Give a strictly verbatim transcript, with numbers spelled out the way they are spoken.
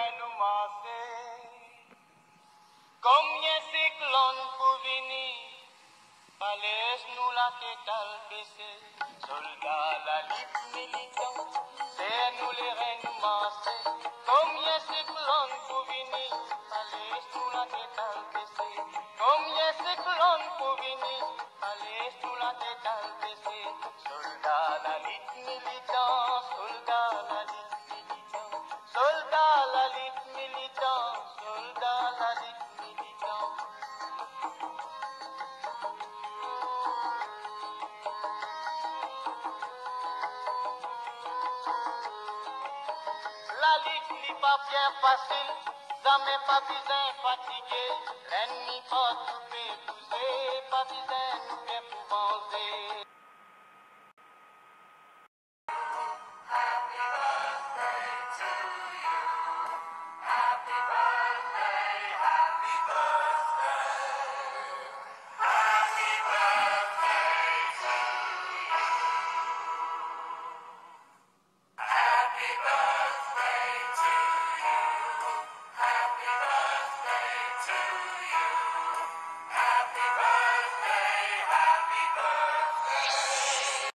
nous masser. Combien cyclones pour venir, fallait nous la tête à baisser. Soldats, la lutte militante, c'est nous les reines massés. Combien cyclones pour venir, fallait nous la tête à baisser. Combien cyclones pour venir, fallait nous la tête à baisser. Soldats, la lutte militant, soldats, la lutte militant, soldats, la lutte militant, soldats, la lutte militant. La lutte n'est pas bien facile, jamais pas besoin fatigué. L'ennemi pas tout fait pousser, pas besoin nous